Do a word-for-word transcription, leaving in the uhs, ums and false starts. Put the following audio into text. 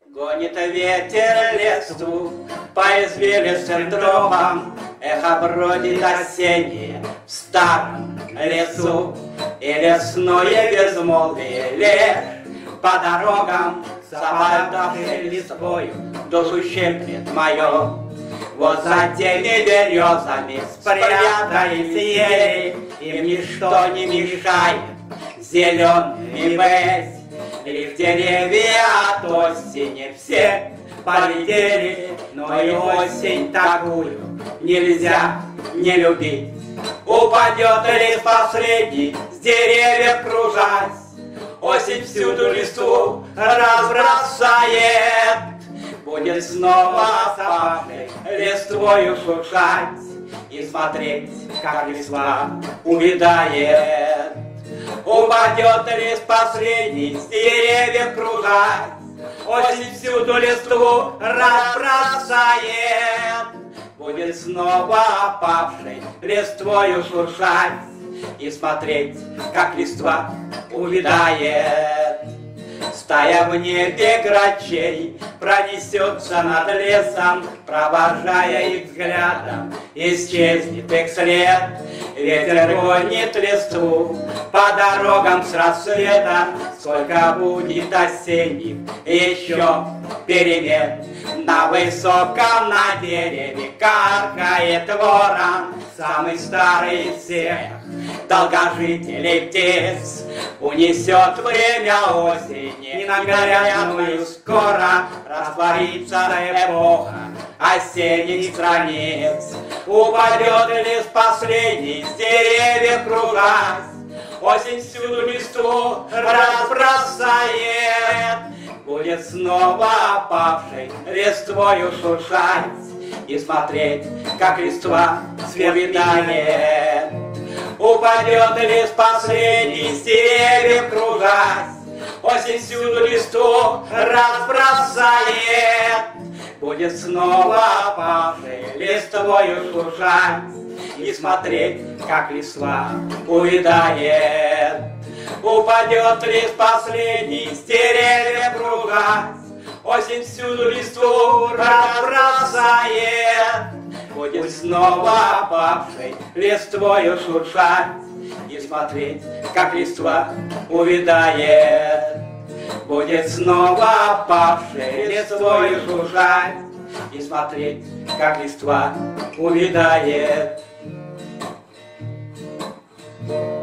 Гонит ветер лесу по извилистым тропам, эхо бродит осеннее в старом лесу, и лесное безмолвие лишь по дорогам с опадавшей листвою душу щеплет мою. Вот за теми березами спрятались ели, им ничто не мешает зелеными быть. Лишь деревья от осени все полетели, но и осень такую нельзя не любить. Упадет лист последний с деревьев кружась, осень всюду листву разбросает. Будет снова опавшей листвою шуршать и смотреть, как листва увядает. Упадет лист последний с деревьев кружать, осень всюду листву разбросает. Будет снова опавшей листвою шуршать и смотреть, как листва увядает. Стая в небе грачей пронесется над лесом, провожая их взглядом, исчезнет их след. Ветер гонит листву по дорогам с рассветом, сколько будет осенних еще перемен. На высоком на дереве каркает ворон, самый старый из всех долгожителей птиц. Унесет время осени на горячую скоро, растворится эпоха осенних страниц. Упадет лист последний с деревьев кружась, осень всюду листву разбросает. Будет снова опавшей листвою шуршать и смотреть, как листва свидает. Упадет лист последний с деревьев кружась, осень всюду листву разбросает. Будет снова опавшей листвою шуршать и смотреть, как листва увядает. Упадет лист последний с деревьев кружась, осень всюду листву разбросает. Будет снова опавшей листвою шуршать и смотреть, как листва увядает. Будет снова опавшей листвою шуршать и смотреть, как листва увядает.